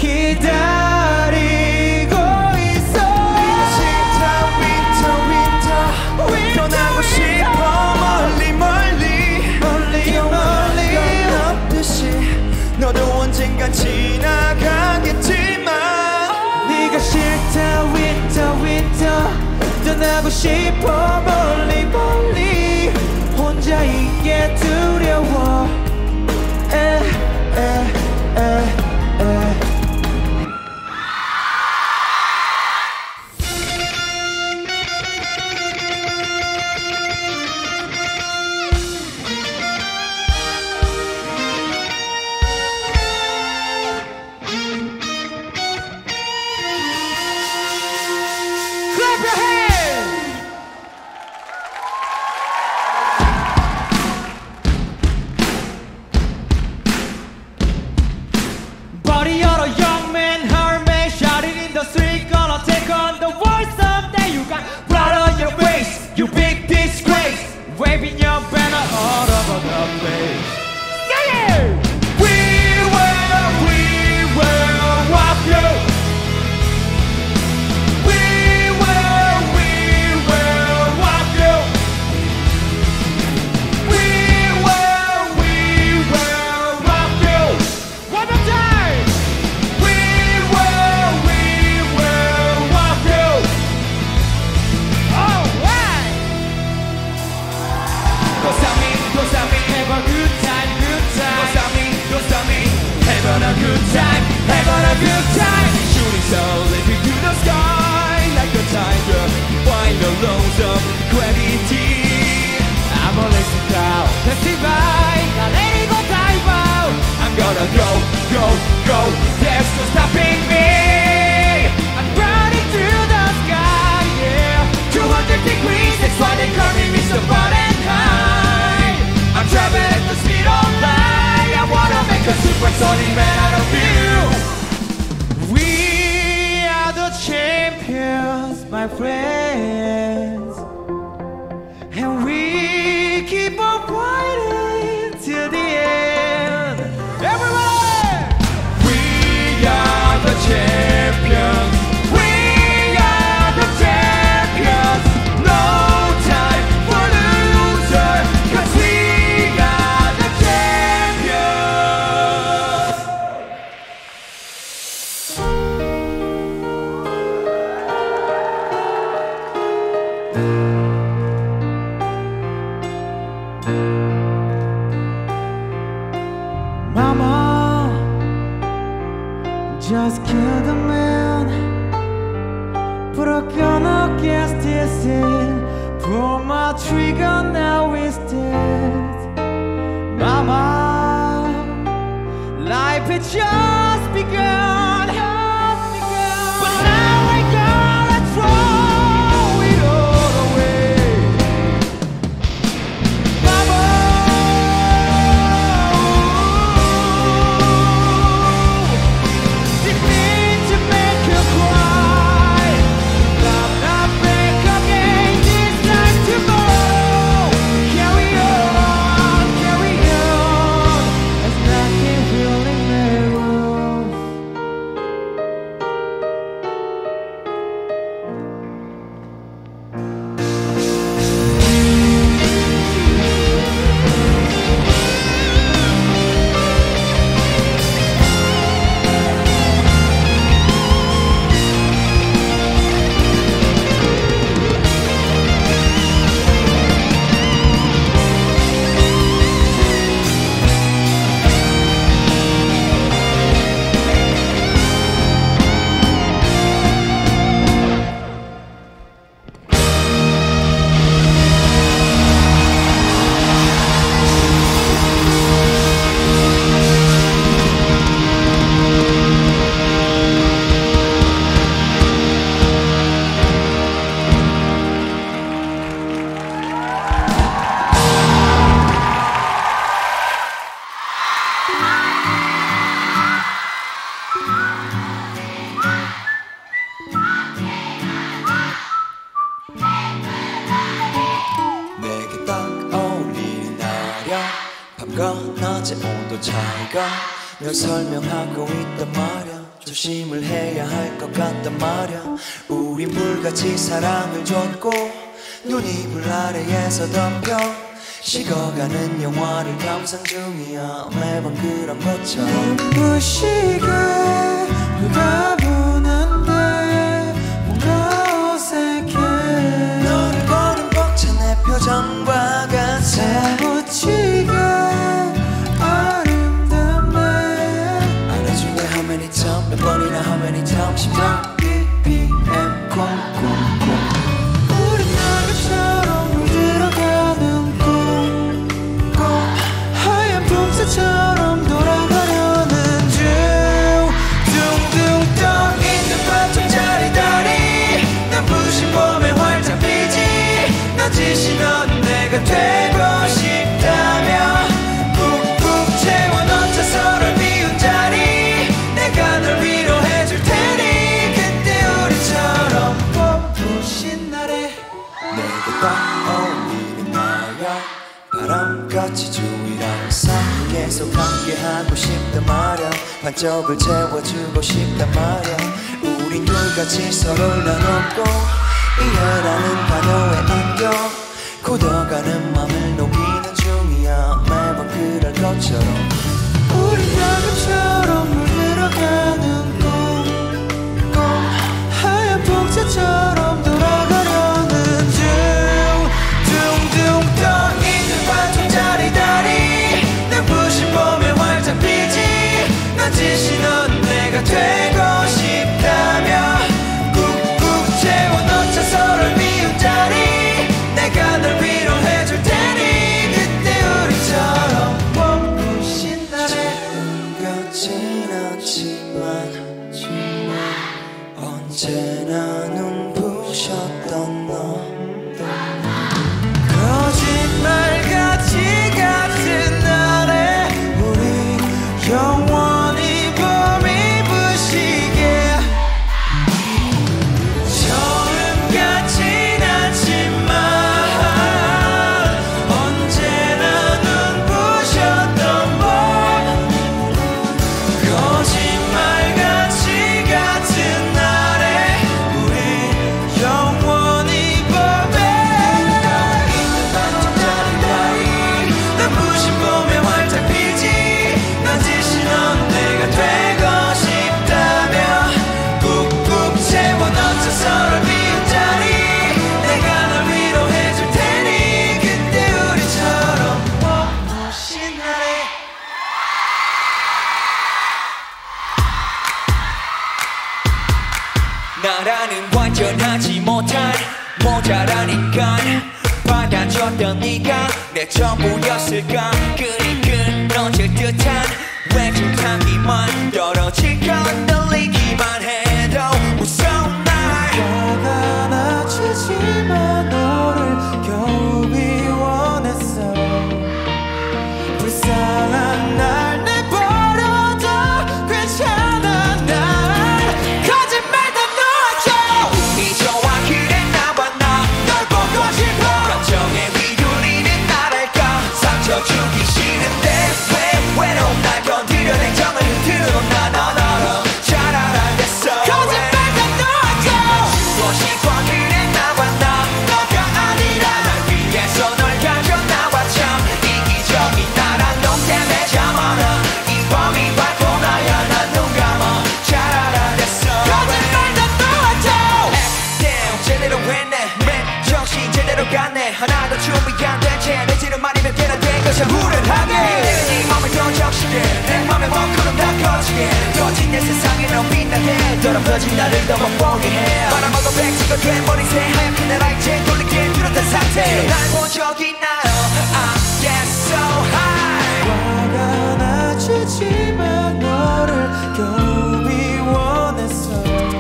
기다리고 있어 싫다 winter winter 떠나고 싶어 멀리 멀리 멀리 멀리 없듯이 너도 언젠간 지나가겠지만 네가 싫다 winter winter 떠나고 싶어 멀리 멀리 혼자인 게 두려워 에에에에 Clap your hands! Body of a young man, her man, shouting in the street, gonna take on the world someday. You got blood on your face, you big disgrace, waving your banner all over the place. Yeah! We will, we will rock you. We will, we will rock you. We will, we will rock you. One more time. We will, we will rock you. All right. Cause I mean, cause I mean, have a good time, good time. Cause I mean, cause I mean, having a good time, having a good time. Shooting stars leaping to the sky like a tiger. Find the lows of gravity. I'm a lazy cow, passing by, not letting go dive out. I'm gonna go, go, go. There's no stopping me. I'm running through the sky, yeah. two hundred degrees, that's why they call me Mister Fahrenheit. I'm traveling at the speed of light. I wanna make a supersonic man out of you. We are the champions, my friends, and we keep on fighting till the end. Everyone! We are the champions. We are the champions. No Mama, just kill the man. But I'm gonna guess this in. Pull my trigger, now it's dead. Mama, life had just begun. But now I gotta throw it all away. Mama, didn't mean to make you cry. I'm not back again this time tomorrow. Carry on, carry on. There's nothing really matters. 내게 딱 어울리는 날이야. 밤과 낮의 온도 차이가 널 설명하고 있단 말야. 조심을 해야 할 것 같단 말야. 우린 불같이 사랑을 줬고 눈이 불 아래에서 덮여 식어가는 영화를 감상 중이야. 매번 그런 것처럼 눈부시게 흘러보는데 뭔가 어색해. 너를 보는 벅찬 내 표정과 같아. 사무치게 아름답네. 알아줄래 how many times 몇 번이나 how many times 심장 비피엠 콩콩콩. 우린 낙엽처럼 물들어가는 꿈, 하얀 풍차처럼 돌아가려는 중. 둥둥 떠 있는 반쪽짜리 다리. 눈부신 봄에 활짝 피지. 넌지시 넌 내가 되고 싶다며 푹푹 채워 넣자 서로를 비운 자리. 내가 널 위로해줄 테니 그때 우리처럼 봄부신 날에 내게 딱 어울리는 나야. 바람같이 주위랑 항상 계속 함께하고 싶단 말야. 반쪽을 채워주고 싶단 말야. 우린 둘같이 서로를 나눴고 이해라는 단어에 안겨 굳어가는 맘을 녹이는 중이야. 매번 그럴 것처럼 우린 낙엽처럼 물들어가는 꿈, 하얀 풍차처럼 돌아가려는 중. 둥둥 떠 있는 반쪽짜리 다리. 눈부신 봄에 활짝 피지. 넌지시 넌 내가 되고 싶다며 꾹꾹 채워 넣자 서로를 비운 자리. 내가 널 위로해줄 테니 그때 우리처럼 봄부신 날에 같진 않지만 언제나 눈부셨던 너. 거짓말같이 같은 날에 우리 영원히 봄이 부시 있었던 네가 내 전부였을까 그리 끊어질 듯한 왼쪽 향기만 떨어질 건 들리기만 해도 무서운 날 화가 나지만 너를 겨우 미워냈어 불쌍한 날 내버려둬 괜찮아 날 거짓말 다 놓아줘 이 좋아 그래 나와 나 널 보고 싶어 감정에 휘둘리는 나랄까 상처 주기 싫은데 왜 외로운 날 건드려 냉정을 흔들어 나 너 너로 잘 알아냈어 거짓말 다 놓아줘 죽고 싶어 그래 나와 나 너가 아니라 날 위해서 널 가져 나와 참 이기적인 나란 놈 때문에 잠 안 와 이 밤이 밝고 나야 난 눈 감아 잘 알아냈어 거짓말 다 놓아줘 액땜 제대로 했네 맨 정신 제대로 갔네 하나도 준비 안 된 채 내 지름 아니면 때나 된 것이 후련하게 네 맘을 더 적시게 내 맘에 먹구름 다 꺼지게 거친 내 세상에 넌 빛나게 더럽혀진 나를 더 못 보게 해 바라보고 백지가 돼버린 새하얗게 날 이제 돌리게 뚜렷한 상태 날 본 적 있나요 I get so high 화가 나지만 너를 겨우 미워냈어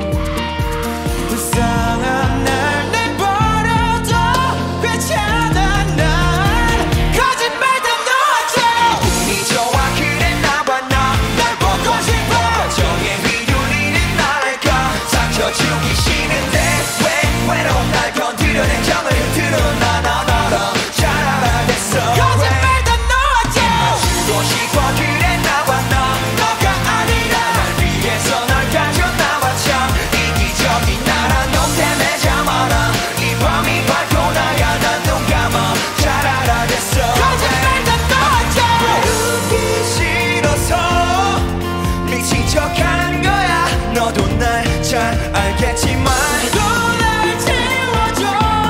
불쌍한 날 내버려둬 괜찮아 난 거짓말 다 놓아줘 이 좋아 그래 나와 나 날 보고 싶어 감정에 휘둘리는 나랄까 상처 주기 싫은데 왜 외로운 날 건드려 냉정을 흔들어 나 너 너로 잘 알아냈어 거짓말 다 놓아줘 죽고 싶어 그래 나와 나 너가 아니라 날 위해서 널 가져 나와 참 이기적인 나란 놈 때문에 잠 안 와 이 밤이 밝고 나야 난 눈 감아 잘 알아냈어 거짓말 다 놓아줘 외롭기 싫어서 미친 척한 거야 너도 날 잘 알겠지만 또 날 채워줘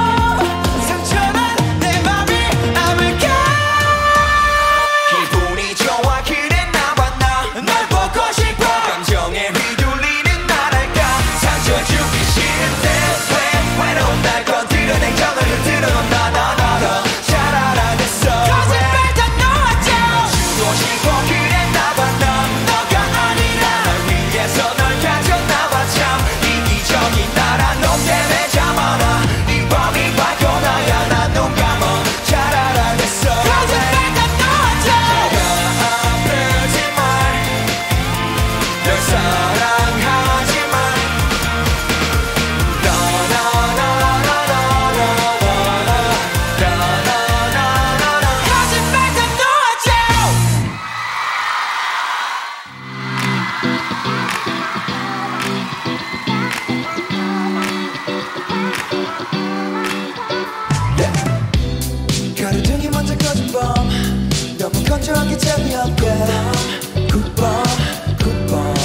상처난 내 맘이 아물까 기분이 좋아 그래 나와 나 널 보고 싶어 감정에 휘둘리는 나랄까 상처 주기 싫은데 왜 외로운 날 건드려 냉정을 흔들어 나 너 너로 잘 알아냈어 거짓말 다 놓아줘 죽고 싶어 그래 나와 나 너가 아니라 날 위해서 널 가져 나와 참 이기적인 나란 놈 때문에 잠 안 와 이 밤이 밝고 나야 난 눈 감아 잘 알아냈어 거짓말 다 놓아줘 아프지만 널 사랑하지만 거짓말 다 놓아줘 가로등이 먼저 꺼진 밤 너무 건조하게 재미없게 굿밤 굿밤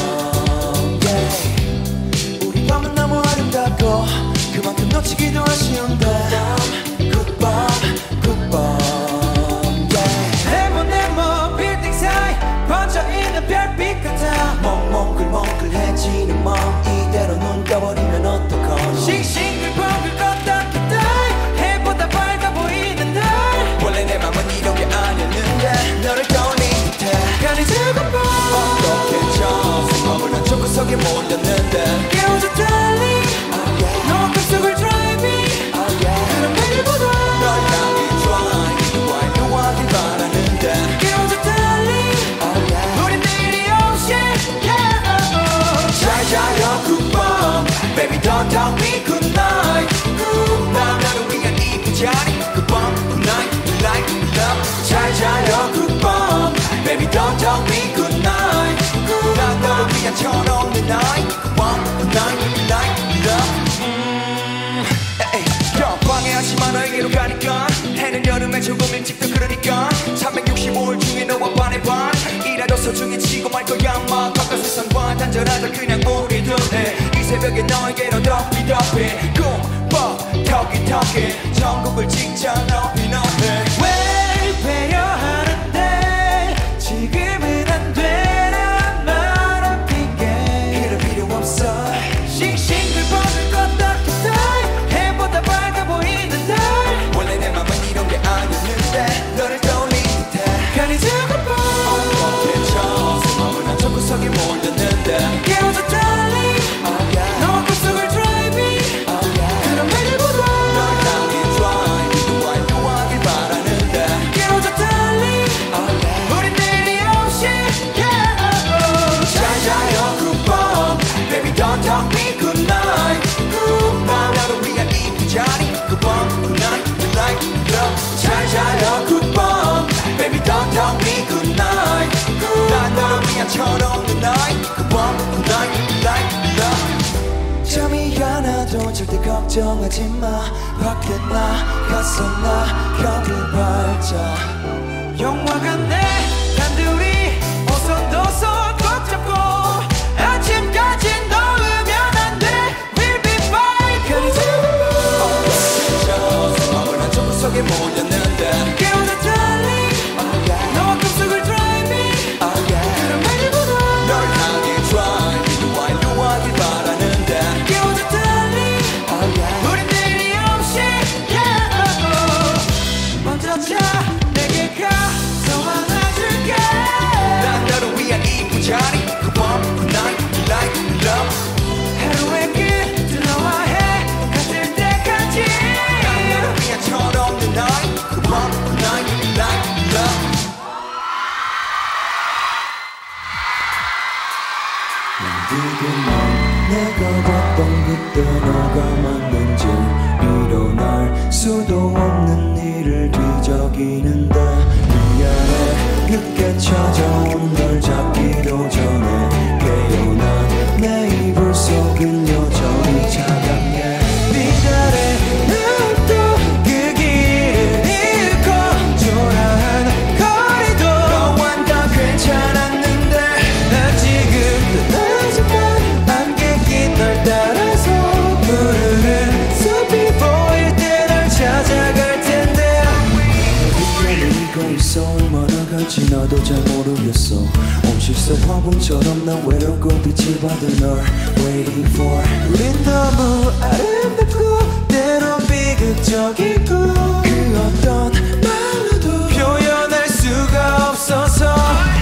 yeah. 우리 밤은 너무 아름답고 그만큼 놓치기도 아쉬운데 굿밤 굿밤 yeah. 네모네모 빌딩 사이 번져있는 별빛 같아 몽몽글몽글해지는 梦이대로 눈 떠버리면 어떡하니 싱싱글벙글 껐다 켰다 해보다 밝아 보이는 날 원래 내 맘은 이런 게 아니었는데 너를 떠올린 듯해 가는 즐거운 밤 어떻게 저 머물러 초구석에 몰렸는데 깨워줘 darling oh, yeah. 너와 꿈속을 driving oh, yeah. 그런 매일보다 널 향해 drive 너와의 묘하길 바라는데 깨워줘 darling oh, yeah. 우린 내일이 오실 yeah. 잘 자요 굿밤 baby don't tell me good night 굿밤 나를 위한 이쁜 자리 굿밤 good night good night good love 잘 자요 굿밤 baby don't tell me good night 굿밤 너를 위한 철없는 night 굿밤 good night good night good love 음, 에이, 야, 방해하지마 너에게로 가니까 해는 여름에 조금 일찍 더 그러니까 삼백육십오 일 중에 너와 반의 반 이라도 소중히 치고 말 거야 막 바깥 세상과 단절하자 그냥 우리들 이 새벽에 너에게로 덮이 덮이 꿈꿔 턱이 턱이 전국을 찍자 높이 높이 왜 배려하는데 지금은 안 되란 말은 핑계 그럴 필요 없어 싱싱글벙글 껐다 켰다 해보다 밝아 보이는 날 원래 내 맘은 이런 게 걱정하지 마 밖에 나가서 나 벽을 밟자 영화 같네 단둘이 어선도선 꼭 잡고 아침까지 넣으면 안 돼 We'll be fine 그리 좀 마음을 한 조금 속에 몰렸는데 깨우는 darling 너와 꿈속을 drive me 그런 말보다 널 향해 drive me 누와 이루어질 바라는데 깨우는 darling 우린 내일이 없이 먼저 자 내게 가서 안아줄게 난 너를 위한 이쁜 자리 그 밤, 그 night, you like, you love 하루의 끝 너와 해 같을 때까지 난 너를 위한 철없는 night 그 밤, 그 night, you like, you love 난 내가 봤던 그때 너가 맞는지 일어날 수도 없는 일을 뒤적이는데 미안해 늦게 찾아온 널 잡기도 전에 깨어난 내 이불 속은 여전히 차갑게 미달의 눈도 그 길을 잃고 초라한 거리도 너와 다 괜찮았는데 아직은 떠나지만 안개 낀 널 따라서 푸르른 숲이 보일 때 널 찾아갈 텐데 이거 있어 얼마나 갈지 나도 잘 모르겠어 온실속 화분처럼 난 외롭고 빛을 받은 널 waiting for 우린 너무 아름답고 때론 비극적이고 그 어떤 말로도 표현할 수가 없어서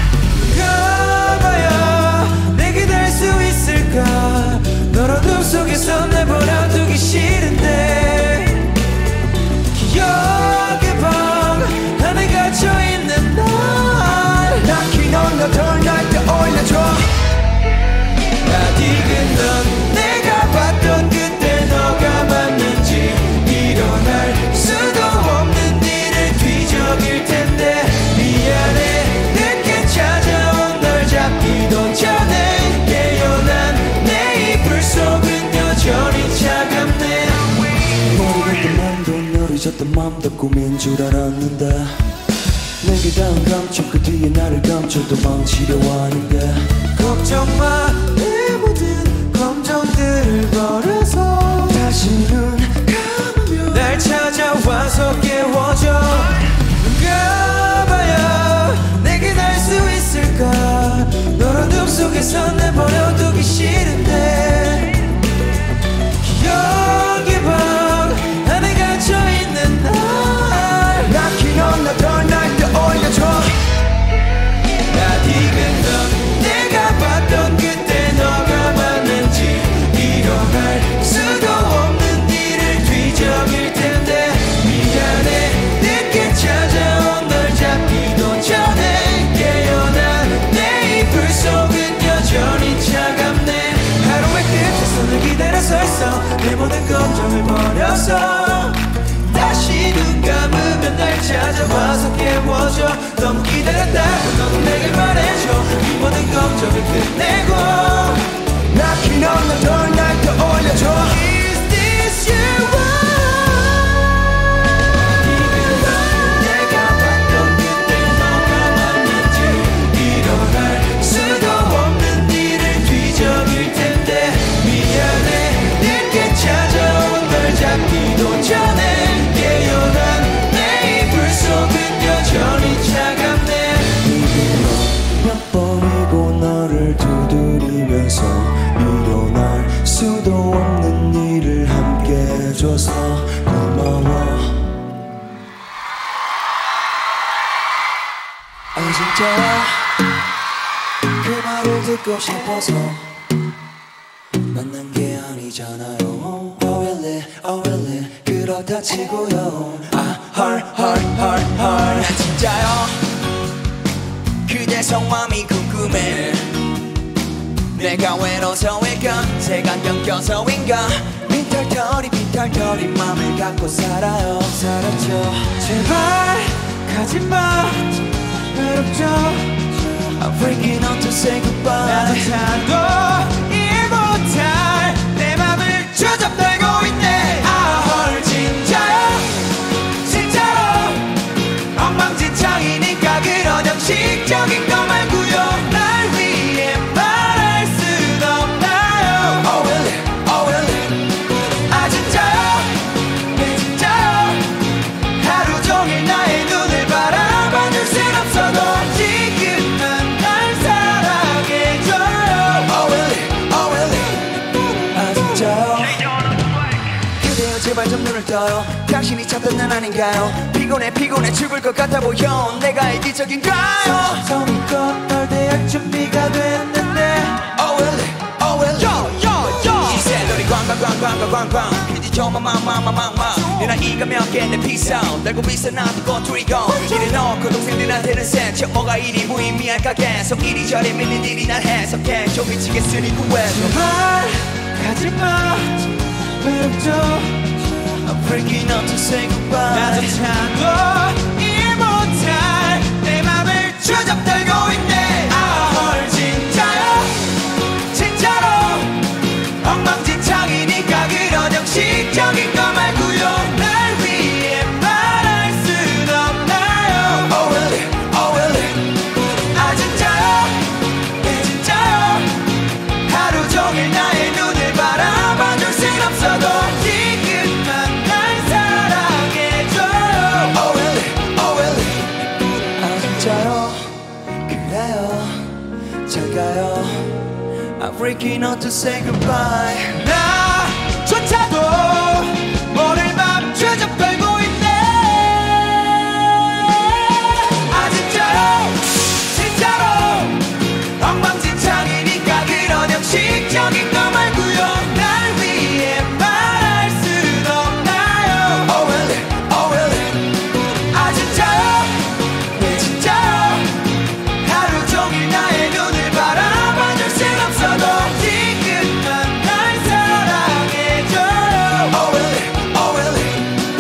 가봐야 내게 될 수 있을까 널 어둠 속에서 내버려두기 싫은데 기억의 방 안에 갇혀있는 날 Knocking on the door 날 떠올려줘 아직은 넌 내가 봤던 그때 너가 맞는지 일어날 수도 없는 일을 뒤적일 텐데 미안해 늦게 찾아온 널 잡기도 전에 깨어난 내 이불 속은 여전히 차갑네 모르겠던 맘도 널 잊었던 맘도 꿈인 줄 알았는데 내게 닿은 감촉 그 뒤에 나를 감춰 도망치려 하는데 걱정마 내 모든 감정들을 버려서 다시 눈 감으면 날 찾아와서 깨워줘 가봐야 내게 날 수 있을까 널 어둠 속에서 내버려두기 싫은데 기억의 방 안에 갇혀있는 날 Knocking on the door 날 떠올려줘 아직은 넌 내가 봤던 그때 너가 맞는지 일어날 수도 없는 일을 뒤적일 텐데 미안해 늦게 찾아온 널 잡기도 전에 깨어난 내 이불 속은 여전히 차갑네 하루의 끝에서 늘 기다려 서 있어 내 모든 감정을 버려서 다시 눈 감으면 날 찾아와서 깨워줘 너무 기다렸다고 너도 내게 말해줘 이 모든 걱정을 끝내고 Knocking on the door 날 떠올려줘 Is this you? 내가 봤던 그때 너가 맞는지 일어날 수도 없는 일을 뒤적일 텐데 미안해 늦게 찾아온 널 잡기도 전에 깨어난 내 이불 속은 여전히 차갑네 몇 번이고 너를 두드리면서 일어날 수도 없는 일을 함께 해줘서 고마워 아 진짜야 그 말을 듣고 싶어서 만난 게 아니잖아요 Oh really, oh really 그렇다 치고요 아 헐 헐 헐 헐 진짜요 그대 성함이 궁금해 내가 외로워서일까 색안경 껴서인가 빈털터리 빈털터리 맘을 갖고 살아요 살았죠 제발 가지마 외롭죠 I'm freaking out to say goodbye 나조차도 이해 못할 내 맘을 주접 떨고 있네 당신이 찾던 난 아닌가요? 피곤해 피곤해 죽을 것 같아 보여 내가 이기적인가요? 처음이껏 널 대할 준비가 됐는데 Oh really? Oh really? Yo yo yo She said 너리 광광광광광광광 피디 좀만 망망망망망 네 나이가 몇 개인데 비싸움 달고 비싼 나도 꼬투리고 이래 놓고 동생들한테는 센척 뭐가 이리 무의미할까 계속 이리저리 믿는 일이 날 해석해 좀 미치겠으니 구해줘 말 가지마 외롭죠 I'm freaking out to say goodbye 나조차도 이해 못할 내 맘을 주접들고 있네 아헐 진짜요 진짜로 엉망진창이니까 그런 형식적인 거 말고요 날 위해 말할 순 없나요 Oh really? Oh really? 아 진짜요 네 진짜요 하루 종일 나의 눈을 바라봐줄 순 없어도 지금만 날 사랑해줘요 Oh really? Oh really? 아 진짜요? 그래요 잘 가요 I'm freaking out to say goodbye 나조차도 모를 맘 주접떨고 있네 아 진짜로 진짜로 엉망진창이니까 그런 형식적인 거 말고요 날 위해 말할 순 없나요 Oh really? Oh really? 아 진짜요 네 진짜요 하루 종일 나의 눈을 바라봐줄 순 없어도 지금만 날 사랑해줘요 Oh really? Oh really?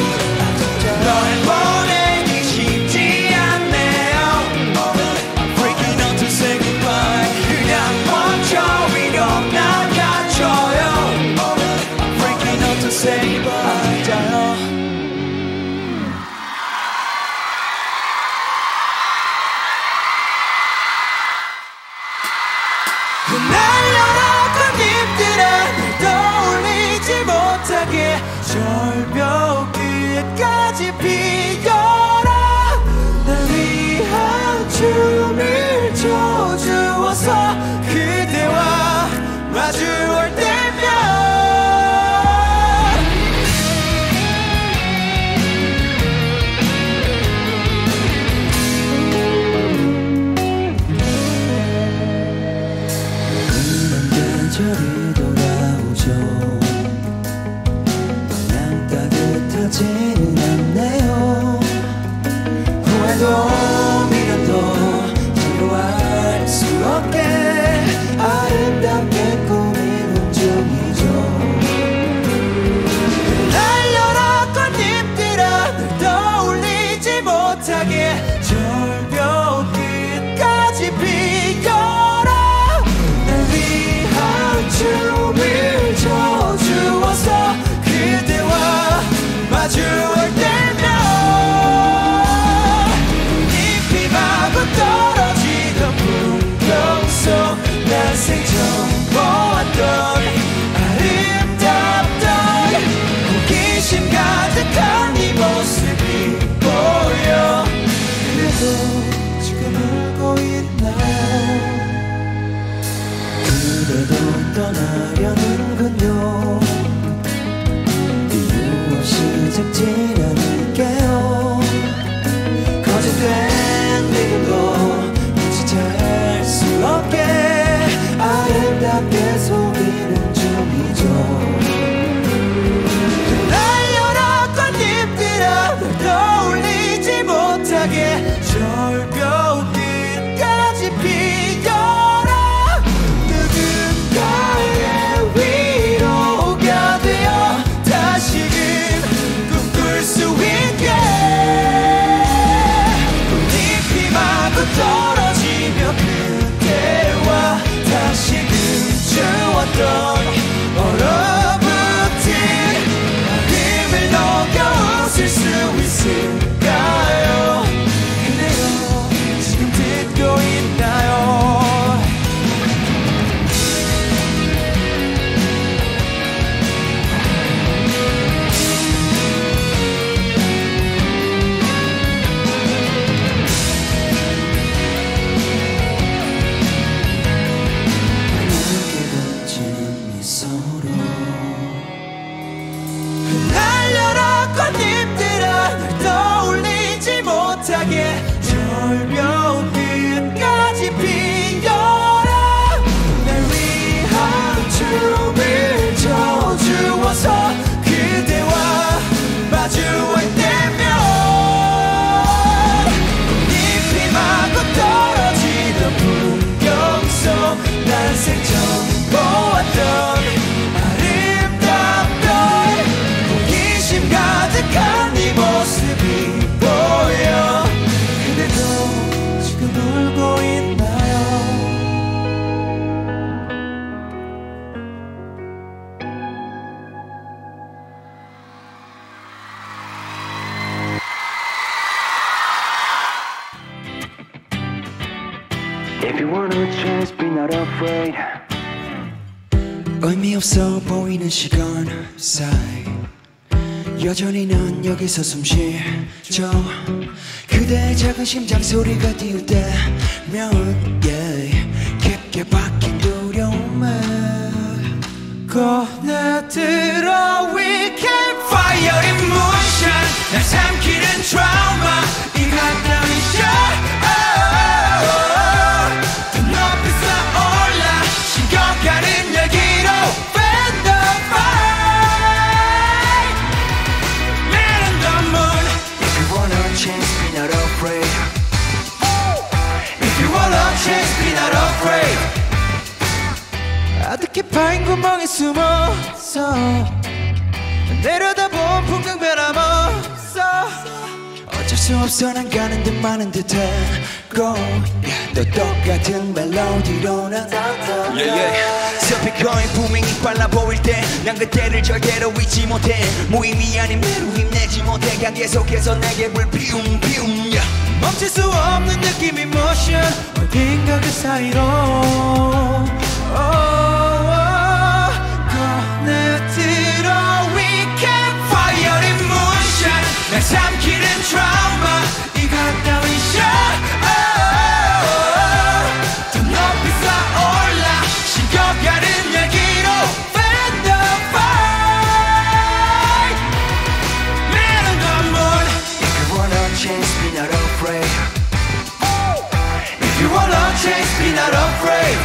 널 보내기 쉽지 않네요 Oh really? I'm freaking out to say goodbye 그냥 먼저 위로 나가줘요 Oh really? I'm freaking out to say goodbye 진짜요? 날려라 꽃잎들아 널 떠올리지 못하게 절벽 위에까지 피어라 날 위한 춤을 춰주어서 그대와 마주올 때면 계절이 돌아오죠 그냥 따뜻하지는 않네요 If you want a chance, be not afraid. 의미 없어 보이는 시간 사이 여전히 난 여기서 숨쉬죠. 그대의 작은 심장 소리가 띄울 때면 yeah, 깊게 박힌 두려움에 꺼내들어 We can fire in motion 날 삼키는 트라우마 이 가까운 shot 더 높이 쏘올라 식어가는 열기로 Fan the fire Man on the moon If you want a chance be not afraid If you want a chance be not afraid 아득히 파인 구멍에 숨어서 내려다본 풍경 변함없어 어쩔 수 없어 난 가는 듯 마는 듯하고 yeah, 또 똑같은 멜로디로 난 yeah, yeah. 스피커의 부밍이 빨라 보일 때 난 그때를 절대로 잊지 못해 무의미 아닌 매로 힘내지 못해 강 계속해서 내게 불 피움 피움 yeah. 멈출 수 없는 느낌의 motion 어딘가 그 사이로 oh, oh, 꺼내들어 We can fire in motion 날 삼키는 트라우마 이 가까운 shot oh, oh, 더 높이 쏘올라 식어가는 열기로 Fan the fire Man on the moon If you want a chance be not afraid If you want a chance be not afraid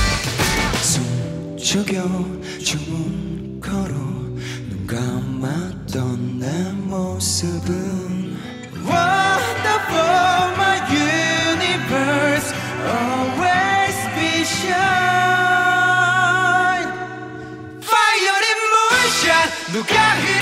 숨죽여 주문 걸어 눈 감았던 내 모습은 Wonderful my universe always be shine Fire in motion 누가